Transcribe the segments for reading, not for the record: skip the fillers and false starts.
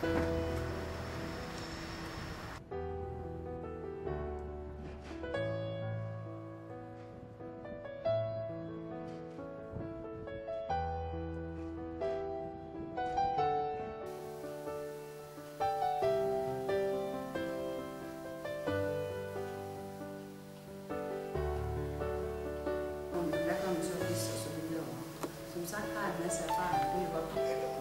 Som sagt har jeg en masse erfaring, det er godt.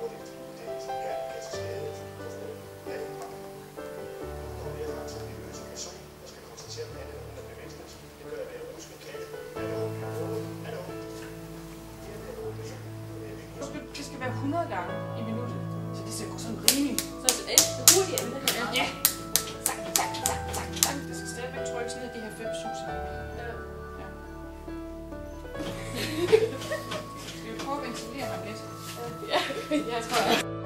Det skal være 100 gange i minuttet, så det skal gå sådan rimelig. Så det er hurtigt at det her. Ja. Tak. Det skal stadigvæk trykkes ned i de her 5-7 cm. Ja. Skal vi prøve at ventilere ham lidt? Ja, jeg tror jeg.